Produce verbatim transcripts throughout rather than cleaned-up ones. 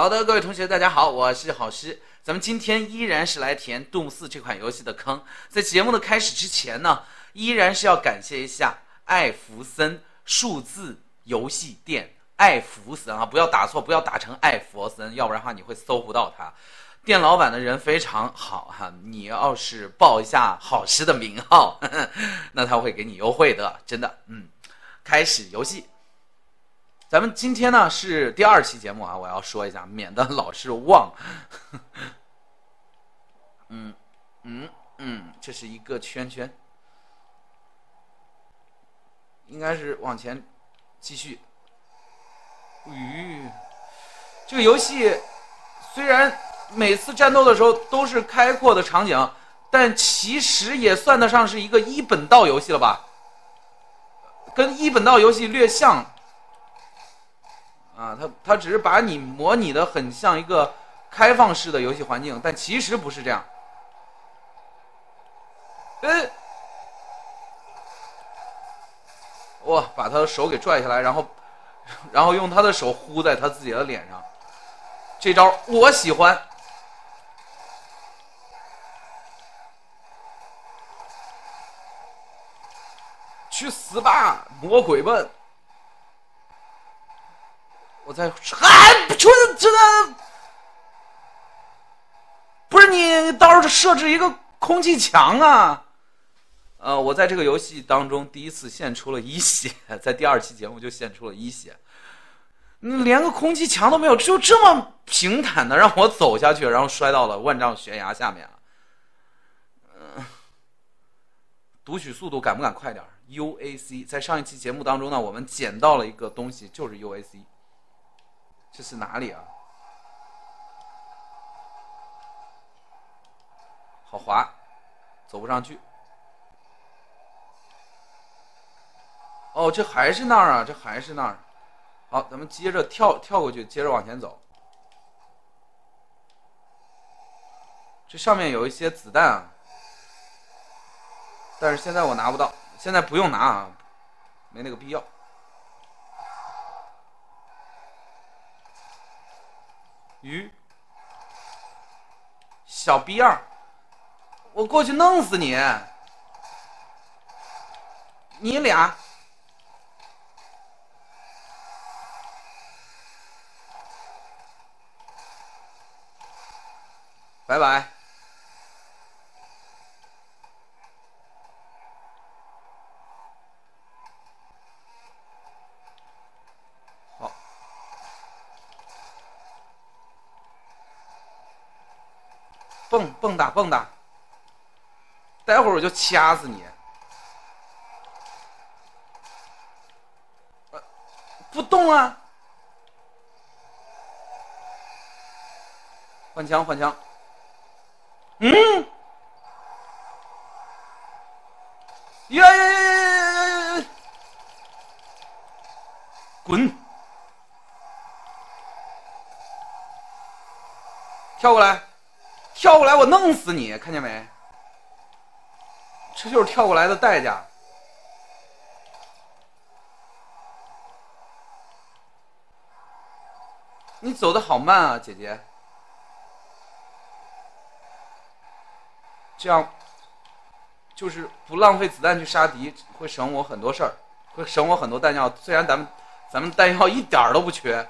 好的，各位同学，大家好，我是好师。咱们今天依然是来填《动物四》这款游戏的坑。在节目的开始之前呢，依然是要感谢一下艾弗森数字游戏店。艾弗森啊，不要打错，不要打成艾弗森，要不然的话你会搜不到它。店老板的人非常好哈，你要是报一下好师的名号，呵呵，那他会给你优惠的，真的。嗯，开始游戏。咱们今天呢是第二期节目啊，我要说一下，免得老是忘。嗯嗯嗯，这是一个圈圈，应该是往前继续。吁，这个游戏虽然每次战斗的时候都是开阔的场景，但其实也算得上是一个一本道游戏了吧？跟一本道游戏略像。啊，它它只是把你模拟的很像一个开放式的游戏环境，但其实不是这样。哎，哇，把他的手给拽下来，然后然后用他的手呼在他自己的脸上，这招我喜欢。去死吧，魔鬼们！我在哎，出真的不是你，倒是设置一个空气墙啊！呃，我在这个游戏当中第一次献出了一血，在第二期节目就献出了一血，连个空气墙都没有，就这么平坦的让我走下去，然后摔到了万丈悬崖下面啊！嗯、呃，读取速度赶不赶快点 ？U A C， 在上一期节目当中呢，我们捡到了一个东西，就是 U A C。这是哪里啊？好滑，走不上去。哦，这还是那儿啊，这还是那儿。好，咱们接着跳跳过去，接着往前走。这上面有一些子弹啊，但是现在我拿不到，现在不用拿啊，没那个必要。鱼，小逼样，我过去弄死你！你俩，拜拜。蹦蹦跶蹦跶，待会儿我就掐死你！呃、不动啊！换枪换枪！嗯！呀呀呀呀呀呀呀！滚！跳过来！跳过来，我弄死你！看见没？这就是跳过来的代价。你走的好慢啊，姐姐。这样就是不浪费子弹去杀敌，会省我很多事儿，会省我很多弹药。虽然咱们咱们弹药一点都不缺。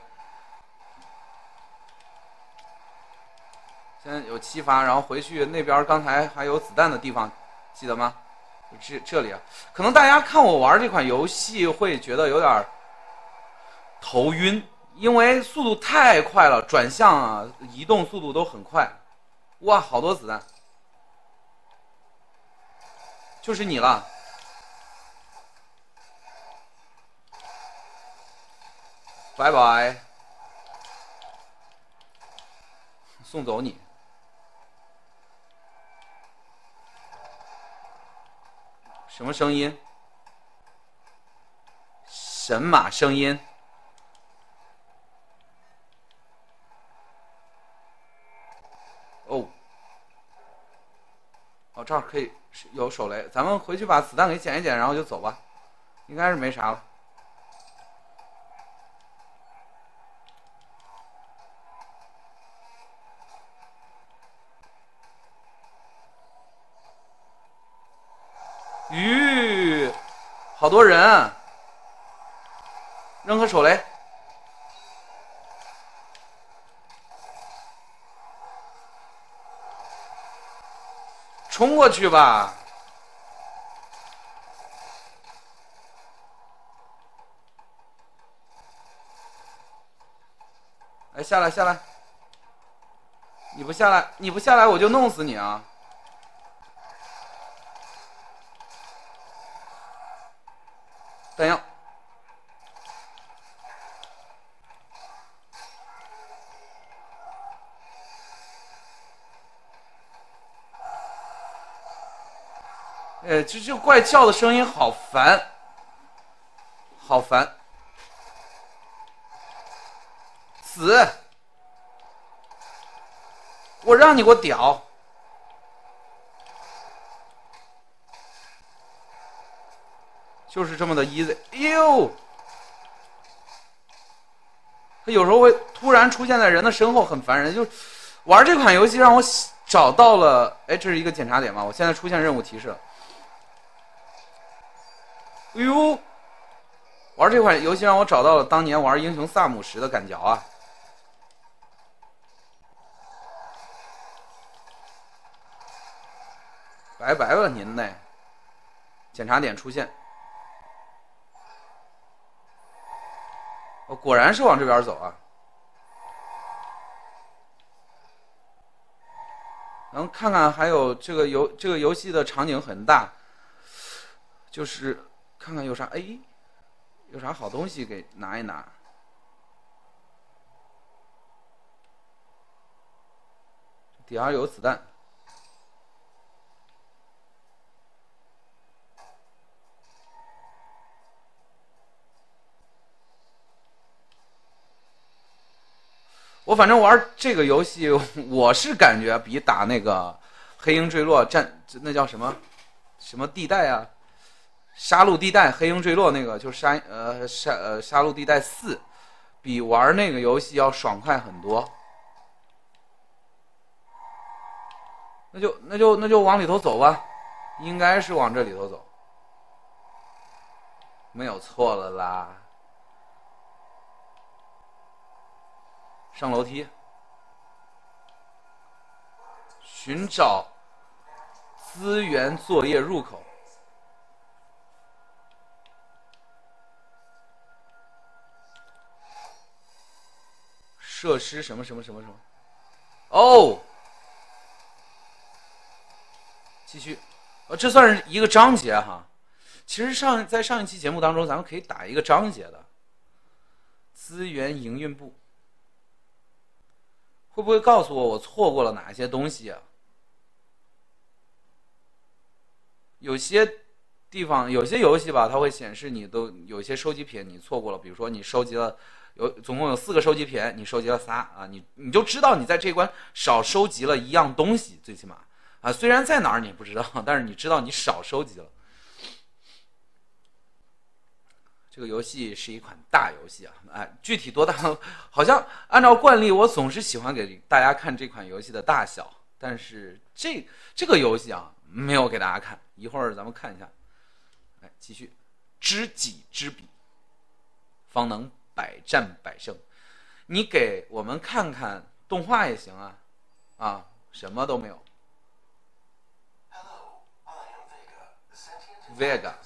现在有七发，然后回去那边刚才还有子弹的地方，记得吗？这这里啊，可能大家看我玩这款游戏会觉得有点头晕，因为速度太快了，转向啊、移动速度都很快。哇，好多子弹，就是你了。拜拜，送走你。什么声音？神马声音？哦，哦，这儿可以有手雷，咱们回去把子弹给捡一捡，然后就走吧，应该是没啥了。 吁，好多人，扔颗手雷。冲过去吧！哎，下来下来！你不下来，你不下来，我就弄死你啊！弹药。哎，这这怪叫的声音好烦，好烦！死！我让你给我屌！就是这么的 easy。哎呦，他有时候会突然出现在人的身后，很烦人。就玩这款游戏让我找到了，哎，这是一个检查点吗？我现在出现任务提示了。哎呦，玩这款游戏让我找到了当年玩英雄萨姆时的感觉啊！拜拜了您嘞！检查点出现，哦，果然是往这边走啊！然后看看还有这个游这个游戏的场景很大，就是看看有啥哎，有啥好东西给拿一拿。底下有子弹。我反正玩这个游戏，我是感觉比打那个黑鹰坠落战，那叫什么什么地带啊？杀戮地带，黑鹰坠落那个就是杀呃杀呃杀戮地带四，比玩那个游戏要爽快很多。那就那就那就往里头走吧，应该是往这里头走，没有错了啦。上楼梯，寻找资源作业入口。设施什么什么什么什么？哦，继续，呃，这算是一个章节哈。其实上在上一期节目当中，咱们可以打一个章节的。资源营运部。会不会告诉我我错过了哪些东西啊？有些地方有些游戏吧，它会显示你都有些收集品你错过了，比如说你收集了有总共有四个收集品，你收集了仨啊，你你就知道你在这关少收集了一样东西，最起码啊，虽然在哪儿你不知道，但是你知道你少收集了。这个游戏是一款大游戏啊，哎，具体多大？好像按照惯例，我总是喜欢给大家看这款游戏的大小，但是这这个游戏啊，没有给大家看。一会儿咱们看一下，来继续，知己知彼，方能百战百胜。你给我们看看动画也行啊，啊，什么都没有。Vega。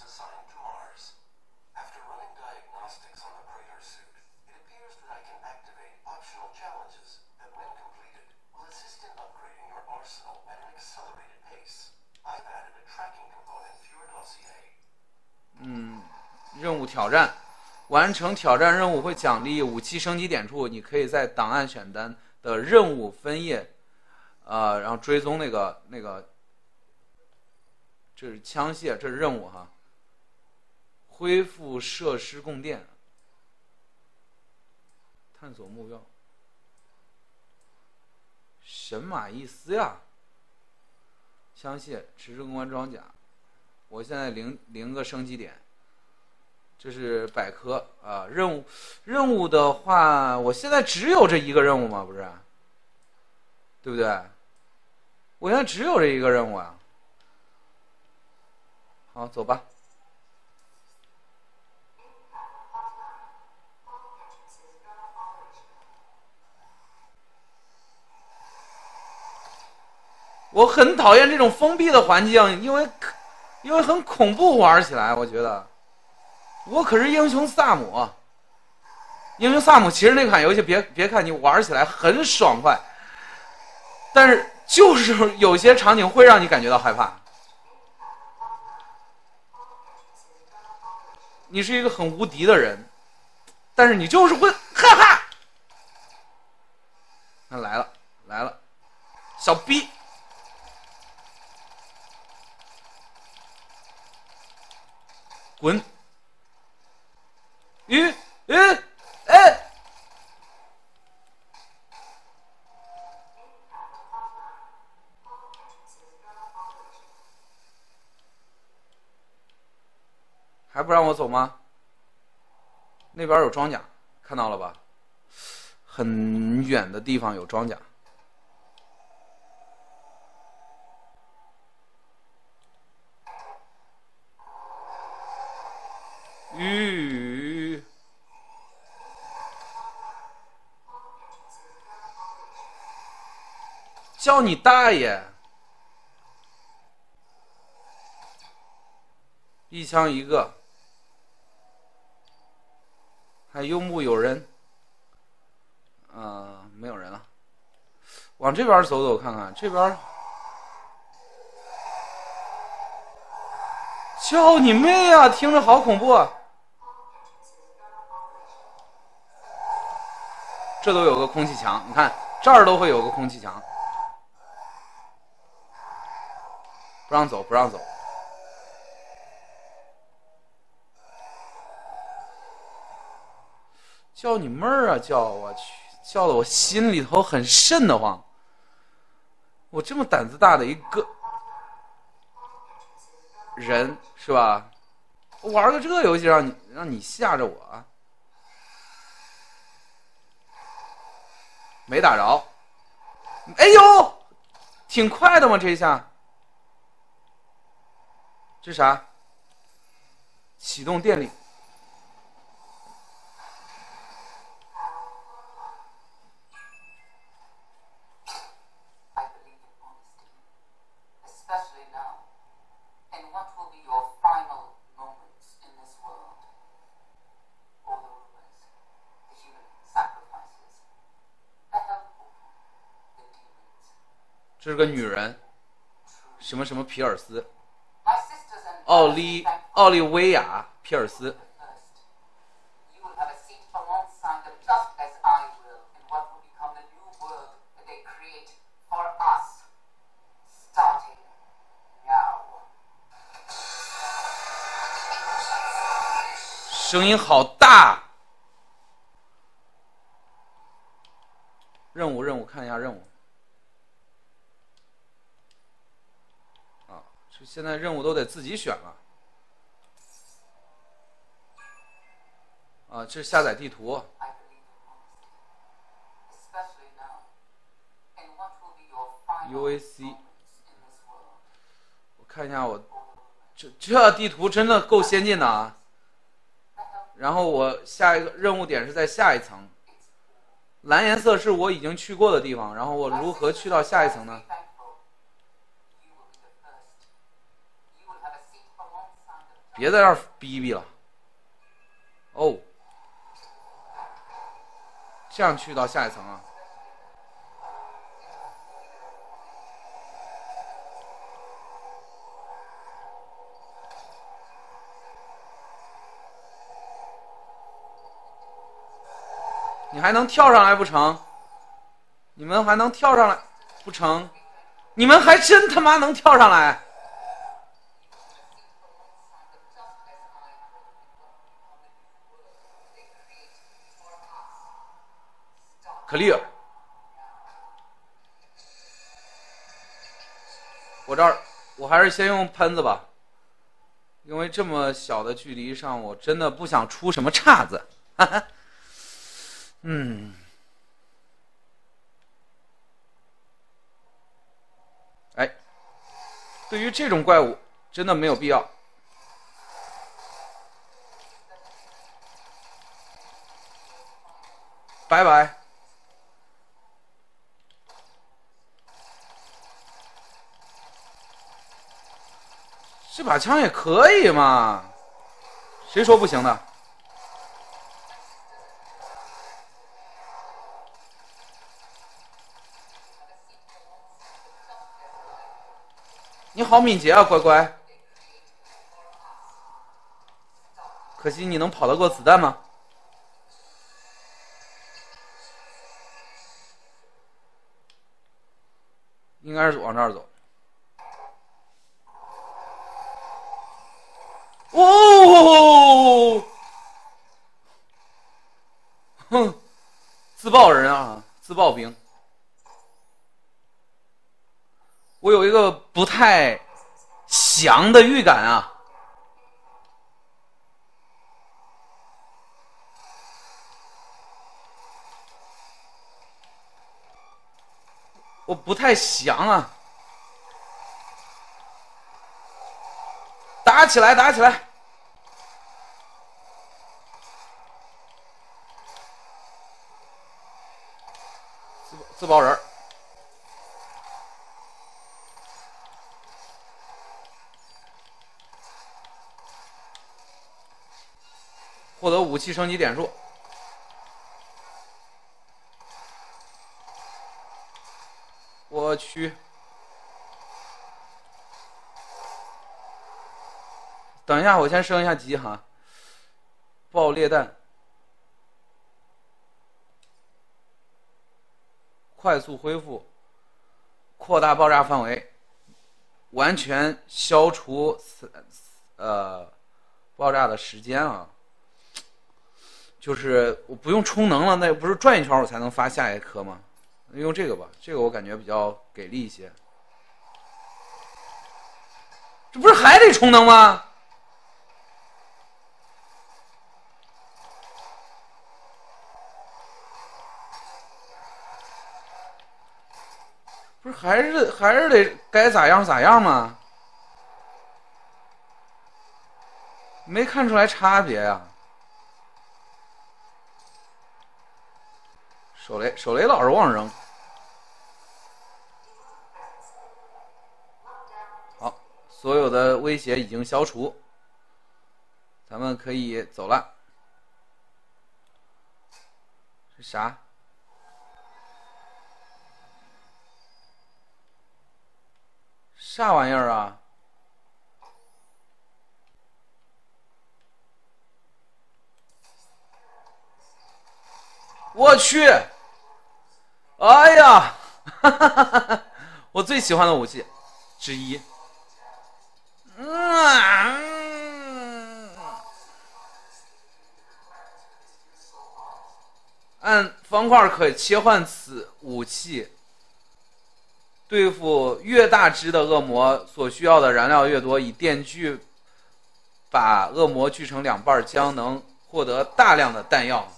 嗯，任务挑战，完成挑战任务会奖励武器升级点数，你可以在档案选单的任务分页，呃，然后追踪那个那个，这是枪械，这是任务哈。恢复设施供电，探索目标，神马伊斯呀，枪械，持之公关装甲。我现在零零个升级点，这是百科啊。任务任务的话，我现在只有这一个任务吗？不是，对不对？我现在只有这一个任务啊。 好，走吧。我很讨厌这种封闭的环境，因为因为很恐怖，玩起来我觉得。我可是英雄萨姆，英雄萨姆其实那款游戏别别看你玩起来很爽快，但是就是有些场景会让你感觉到害怕。你是一个很无敌的人，但是你就是会哈哈。那来了来了，小逼。滚！咦咦哎！还不让我走吗？那边有装甲，看到了吧？很远的地方有装甲。吁！叫你大爷！一枪一个，还有木有人？呃，没有人了。往这边走走看看，这边。叫你妹啊！听着好恐怖啊！这都有个空气墙，你看这儿都会有个空气墙，不让走，不让走。叫你妹儿啊！叫我去，叫的我心里头很瘆得慌。我这么胆子大的一个人是吧？我玩个这个游戏让你让你吓着我，没打着。哎呦，挺快的嘛这一下。这啥？启动电力。这是个女人，什么什么皮尔斯，奥利奥利维亚皮尔斯。声音好大。任务任务，看一下任务。现在任务都得自己选了。啊，这是下载地图。U A C。我看一下我，这这地图真的够先进的啊。然后我下一个任务点是在下一层。蓝颜色是我已经去过的地方，然后我如何去到下一层呢？别在这儿逼逼了。哦，这样去到下一层啊。你还能跳上来不成？你们还能跳上来不成？你们还真他妈能跳上来！clear。我这儿，我还是先用喷子吧，因为这么小的距离上，我真的不想出什么岔子。哈哈。嗯。哎，对于这种怪物，真的没有必要。 拜拜。这把枪也可以嘛？谁说不行的？你好敏捷啊，乖乖！可惜你能跑得过子弹吗？应该是往这儿走。哦，哼，自爆人啊，自爆兵。我有一个不太祥的预感啊。我不太祥啊！打起来，打起来！自自爆人，获得武器升级点数。我去！等一下，我先升一下级哈。爆裂弹，快速恢复，扩大爆炸范围，完全消除呃爆炸的时间啊。就是我不用充能了，那不是转一圈我才能发下一颗吗？用这个吧，这个我感觉比较给力一些。这不是还得充能吗？不是还是还是得该咋样咋样吗？没看出来差别呀、啊。手雷手雷老是忘扔。好，所有的威胁已经消除，咱们可以走了。是啥？啥玩意儿啊？我去！哎呀，哈哈哈哈，我最喜欢的武器之一。嗯，按方块可切换此武器。对付越大只的恶魔所需要的燃料越多，以电锯把恶魔锯成两半，将能获得大量的弹药。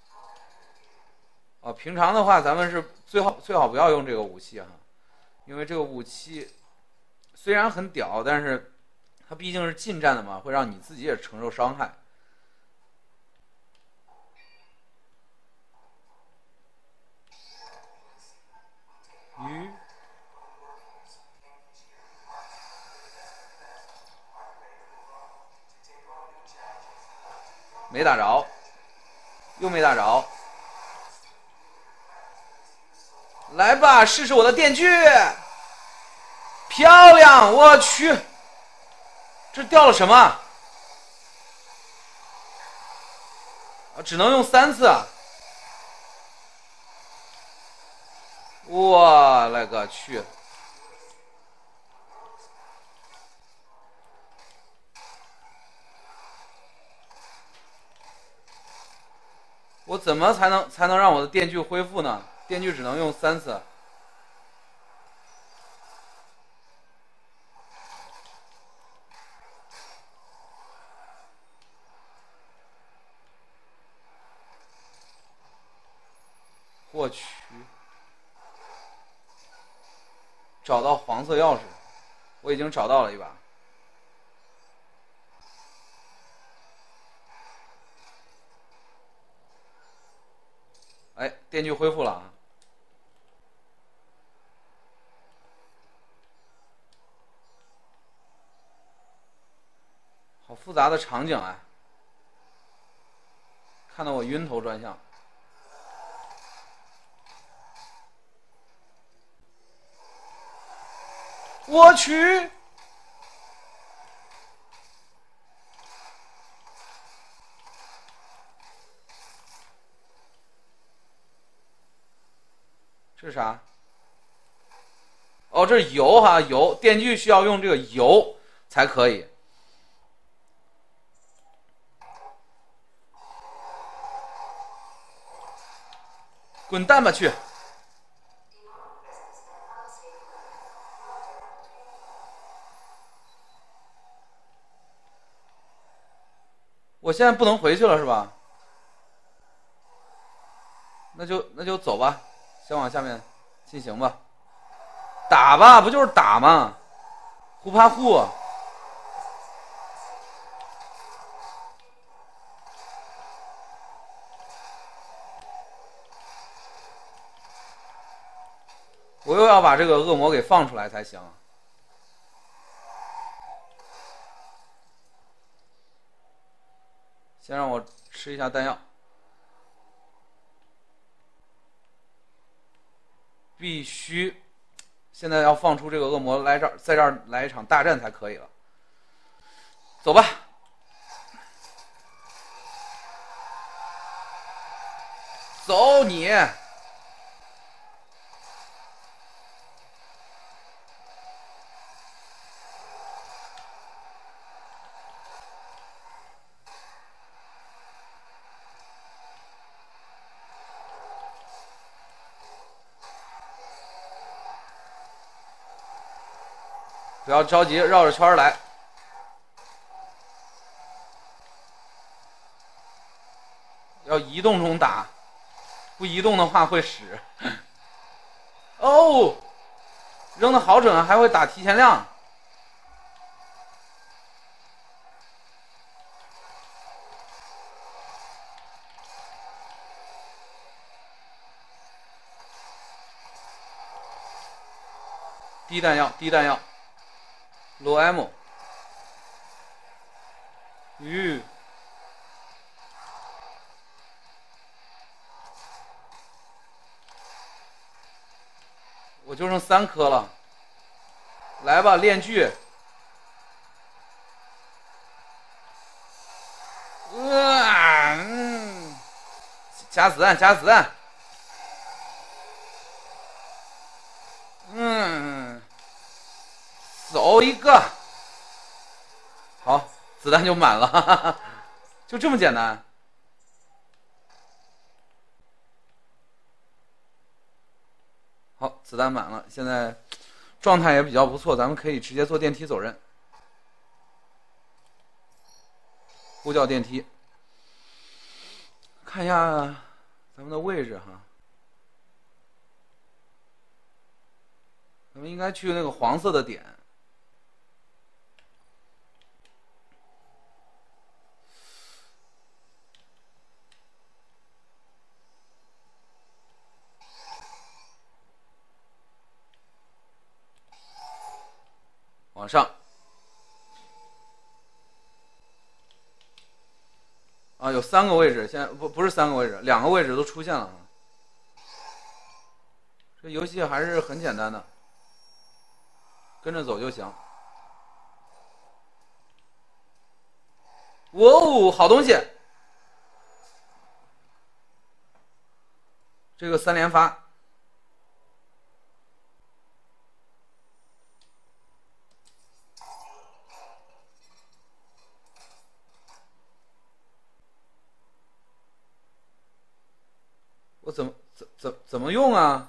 啊，平常的话，咱们是最好最好不要用这个武器哈，因为这个武器虽然很屌，但是它毕竟是近战的嘛，会让你自己也承受伤害。鱼。没打着，又没打着。来吧，试试我的电锯，漂亮！我去，这掉了什么？啊，只能用三次。我勒个去！我怎么才能才能让我的电锯恢复呢？电锯只能用三次。我去！找到黄色钥匙，我已经找到了一把。哎， 电锯恢复了啊。好复杂的场景啊，看得我晕头转向。我去！这是啥？哦，这是油哈，油电锯需要用这个油才可以。滚蛋吧去！我现在不能回去了是吧？那就那就走吧，先往下面进行吧。打吧，不就是打吗？互怕互。我又要把这个恶魔给放出来才行。先让我吃一下弹药。必须，现在要放出这个恶魔来这儿，在这儿来一场大战才可以了。走吧。走你！不要着急，绕着圈来。要移动中打，不移动的话会死。哦，扔的好准啊，还会打提前量。低弹药，低弹药。low ammo。吁。我就剩三颗了，来吧，炼锯。呃，嗯，加子弹，加子弹。嗯，走一个。好，子弹就满了，哈哈哈，就这么简单。好，子弹满了，现在状态也比较不错，咱们可以直接坐电梯走人。呼叫电梯，看一下咱们的位置哈。咱们应该去那个黄色的点。往上。啊，有三个位置，现在不不是三个位置，两个位置都出现了。这游戏还是很简单的，跟着走就行。哇哦，好东西！这个三连发。我怎么怎怎怎么用啊？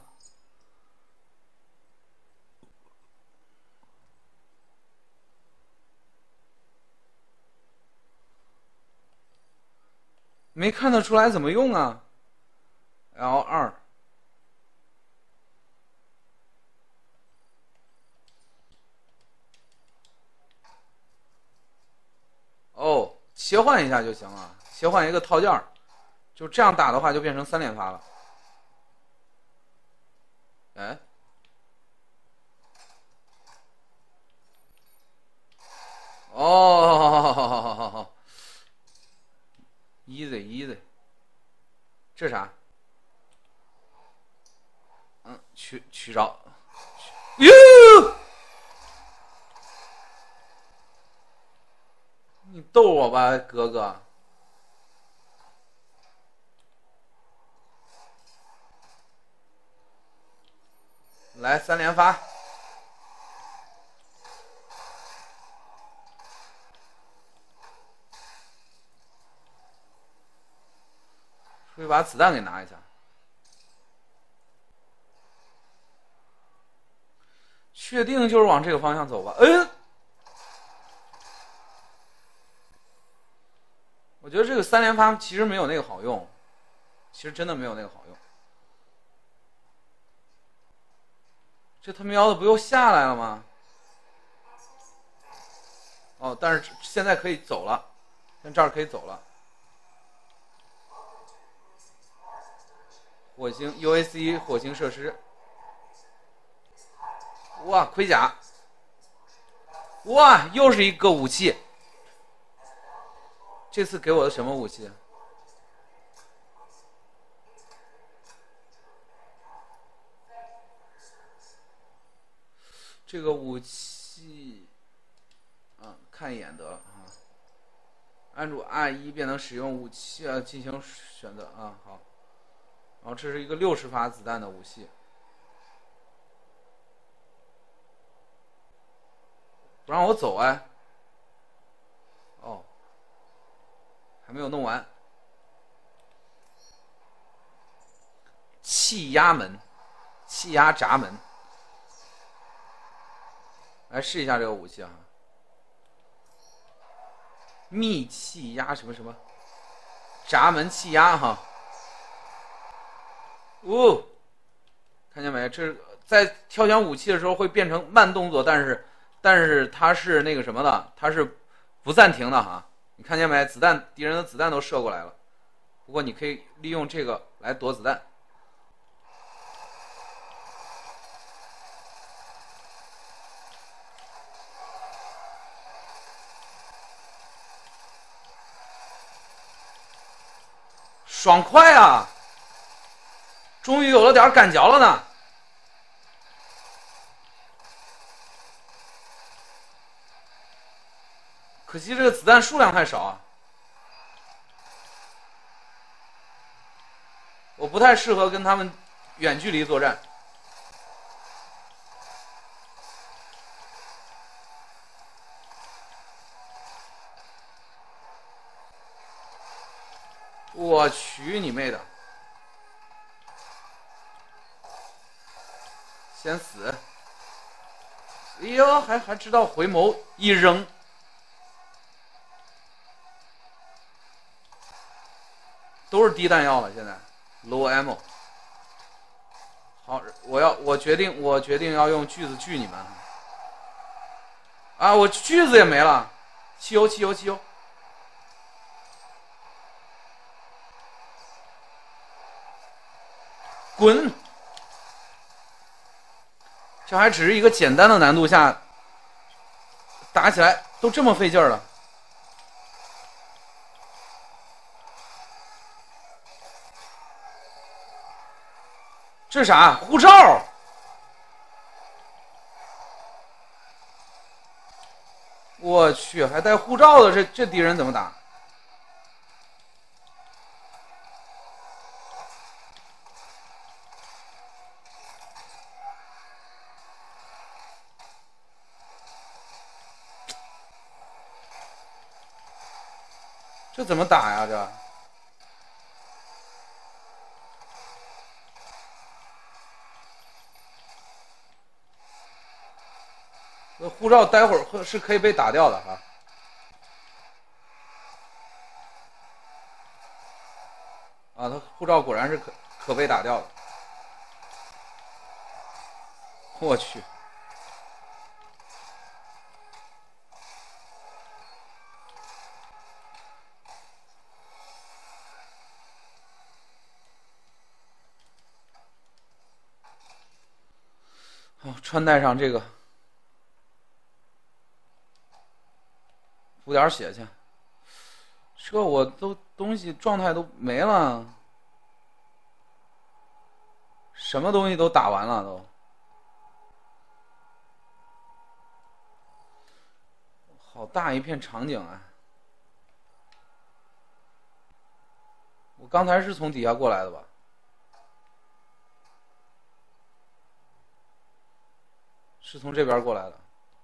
没看得出来怎么用啊 ？L 二。哦，切换一下就行了，切换一个套件，就这样打的话就变成三连发了。 哎，哦，easy easy，这啥？嗯，取取着，哟，你逗我吧，哥哥。来三连发，出去把子弹给拿一下。确定就是往这个方向走吧。嗯，我觉得这个三连发其实没有那个好用，其实真的没有那个好用。这他喵的不又下来了吗？哦，但是现在可以走了，现在这儿可以走了。火星 U A C 火星设施，哇，盔甲，哇，又是一个武器。这次给我的什么武器？这个武器，啊，看一眼得了啊。按住 R 一便能使用武器啊进行选择啊，好。然后这是一个六十发子弹的武器，不让我走哎。哦，还没有弄完。气压门，气压闸门。来试一下这个武器啊，密气压什么什么，闸门气压哈。哦，看见没？这在挑选武器的时候会变成慢动作，但是但是它是那个什么的，它是不暂停的哈。你看见没？子弹，敌人的子弹都射过来了。不过你可以利用这个来躲子弹。爽快啊！终于有了点感觉了呢。可惜这个子弹数量太少啊，我不太适合跟他们远距离作战。我去你妹的！先死！哎呦，还还知道回眸一扔，都是低弹药了。现在 low ammo。好，我要我决定我决定要用锯子锯你们。啊，我锯子也没了，汽油汽油汽油！滚！这还只是一个简单的难度下，打起来都这么费劲儿了。这是啥？护照！我去，还带护照的，这这敌人怎么打？这怎么打呀？这这护照待会儿是可以被打掉的哈。啊，他护照果然是可可被打掉的。我去。 穿戴上这个，补点血去。这我都东西状态都没了，什么东西都打完了都。好大一片场景啊！我刚才是从底下过来的吧？是从这边过来的。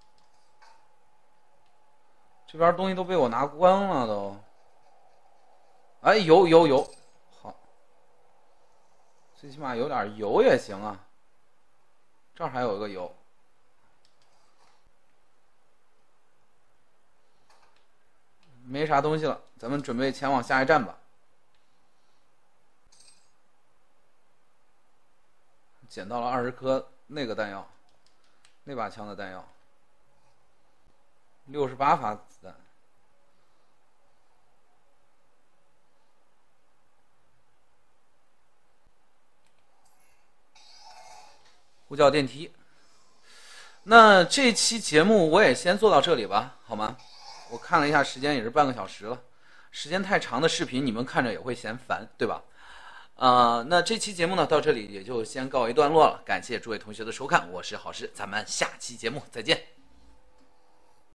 这边东西都被我拿光了都。哎，油油油，好，最起码有点油也行啊。这儿还有一个油。没啥东西了，咱们准备前往下一站吧。捡到了二十颗那个弹药，那把枪的弹药，六十八发子弹。呼叫电梯。那这期节目我也先做到这里吧，好吗？我看了一下时间，也是半个小时了。时间太长的视频，你们看着也会嫌烦，对吧？呃，那这期节目呢，到这里也就先告一段落了。感谢诸位同学的收看，我是郝师，咱们下期节目再见。